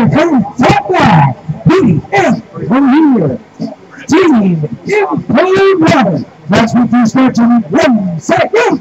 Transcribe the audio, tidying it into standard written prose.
from Florida, he is the Team Imperial Water. That's what you start in 1 second.